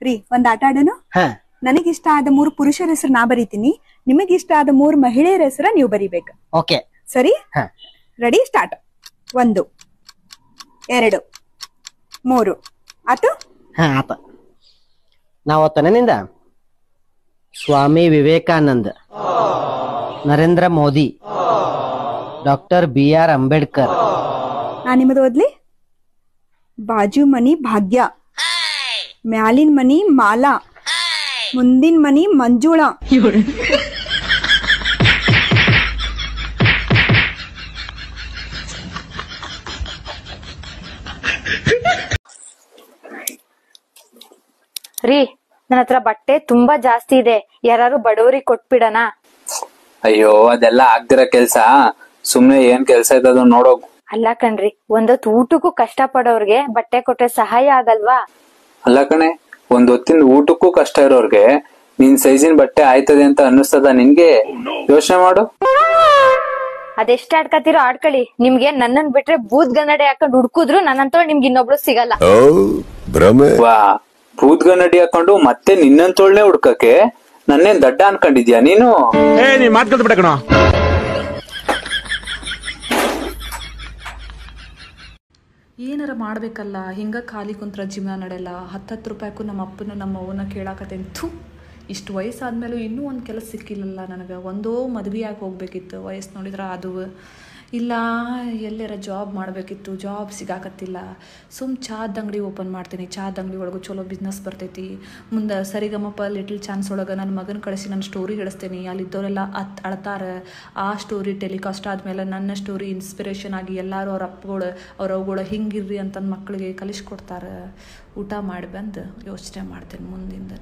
ರೀ ಒಂದ್ ಆಟ ಆಡೋನು. ನನಗಿಷ್ಟ ಆದ 3 ಪುರುಷರ ಹೆಸರು ನಾ ಬರೀತೀನಿ, ನಿಮಗಿಷ್ಟ ಆದ 3 ಮಹಿಳೆಯರ ಹೆಸರ ನೀವು ಬರೀಬೇಕು. ಓಕೆ ಸರಿ? Ready, start. 1 2 3 ಆತು. ಆತ. ನಾವು ನಿಂದ ಸ್ವಾಮಿ ವಿವೇಕಾನಂದ, ನರೇಂದ್ರ ಮೋದಿ, ಡಾಕ್ಟರ್ BR ಅಂಬೇಡ್ಕರ್. ನಾ ನಿಮ್ಮದು ಓದ್ಲಿ. ಬಾಜು ಮನಿ ಭಾಗ್ಯ, ಮ್ಯಾಲಿನ ಮನಿ ಮಾಲಾ, ಮುಂದಿನ ಮನಿ ಮಂಜುಳ. ರೀ, ನನ್ನ ಹತ್ರ ಬಟ್ಟೆ ತುಂಬಾ ಜಾಸ್ತಿ ಇದೆ, ಯಾರು ಬಡವರಿಗೆ ಕೊಟ್ಬಿಡಣ? ಅಯ್ಯೋ, ಅದೆಲ್ಲ ಆಗ್ದಿರ ಕೆಲ್ಸ. ಸುಮ್ನೆ ಏನ್ ಕೆಲ್ಸ ಇದ್ದದು ನೋಡೋಗು. ಅಲ್ಲ ಕಣ್ರಿ, ಒಂದೊತ್ತು ಊಟಕ್ಕೂ ಕಷ್ಟ ಪಡೋರ್ಗೆ ಬಟ್ಟೆ ಕೊಟ್ರೆ ಸಹಾಯ ಆಗಲ್ವಾ? ಅಲ್ಲ ಕಣೆ, ಒಂದ್ ಹೊತ್ತಿನ ಊಟಕ್ಕೂ ಕಷ್ಟ ಇರೋರ್ಗೆ ನಿನ್ ಸೈಜಿನ ಬಟ್ಟೆ ಆಯ್ತದೆ ಅಂತ ಅನ್ನಿಸ್ತದ ನಿನ್ಗೆ? ಯೋಚನೆ ಮಾಡು. ಅದೆಷ್ಟ ಆಡ್ಕತಿರೋ ಆಡ್ಕೊಳ್ಳಿ, ನಿಮ್ಗೆ ನನ್ನನ್ ಬಿಟ್ರೆ ಬೂತ್ ಗನ್ನಡಿ ಹಾಕೊಂಡ್ ಹುಡ್ಕುದ್ರು ನನ್ನಂತ ನಿಮ್ಗೆ ಇನ್ನೊಬ್ಳು ಸಿಗಲ್ಲ. ವಾ, ಬೂತ್ ಗನ್ನಡಿ ಹಾಕೊಂಡು ಮತ್ತೆ ನಿನ್ನಂತೋಳ್ನೆ ಹುಡ್ಕಕ್ಕೆ ನನ್ನೇನ್ ದಡ್ಡ ಅನ್ಕೊಂಡಿದ್ಯಾ ನೀನು? ಏನಾರ ಮಾಡ್ಬೇಕಲ್ಲ, ಹಿಂಗ ಖಾಲಿ ಕುಂತ್ರ ಜೀವನ ನಡೆಯಲ್ಲ. 10 ರೂಪಾಯಿಗೂ ನಮ್ಮ ಅಪ್ಪನ ನಮ್ಮ ಅವ್ವನ ಕೇಳಾಕತ್ತೇನು. ಇಷ್ಟು ವಯಸ್ಸಾದ್ಮೇಲೂ ಇನ್ನೂ ಒಂದು ಕೆಲಸ ಸಿಕ್ಕಿಲ್ಲಲ್ಲ ನನಗೆ. ಒಂದೋ ಮದುವೆಯಾಗಿ ಹೋಗ್ಬೇಕಿತ್ತು, ವಯಸ್ಸು ನೋಡಿದ್ರೆ ಅದು ಇಲ್ಲ, ಎಲ್ಲಾರ ಜಾಬ್ ಮಾಡಬೇಕಿತ್ತು, ಜಾಬ್ ಸಿಗಾಕತ್ತಿಲ್ಲ. ಚಾದ ಅಂಗಡಿ ಓಪನ್ ಮಾಡ್ತೀನಿ, ಚಾದ ಅಂಗಡಿ ಒಳಗೂ ಚಲೋ ಬಿಸ್ನೆಸ್ ಬರ್ತೈತಿ. ಮುಂದೆ ಸರಿಗಮಪ ಲಿಟಲ್ ಚಾನ್ಸ್ ಒಳಗೆ ನನ್ನ ಮಗನ ಕಳಿಸಿ ನನ್ನ ಸ್ಟೋರಿ ಹೇಳಿಸ್ತೀನಿ. ಅಲ್ಲಿದ್ದವರೆಲ್ಲ ಅಳ್ತಾರೆ. ಆ ಸ್ಟೋರಿ ಟೆಲಿಕಾಸ್ಟ್ ಆದಮೇಲೆ ನನ್ನ ಸ್ಟೋರಿ ಇನ್ಸ್ಪಿರೇಷನ್ ಆಗಿ ಎಲ್ಲರೂ ಅವ್ರ ಅಪ್ಪಗಳು ಅವ್ರ ಅವುಗಳು ಹಿಂಗಿರ್ರಿ ಅಂತಂದು ಮಕ್ಕಳಿಗೆ ಕಲಿಸ್ಕೊಡ್ತಾರೆ. ಊಟ ಮಾಡಿ ಬಂದು ಯೋಚನೆ ಮಾಡ್ತೀನಿ ಮುಂದಿಂದ.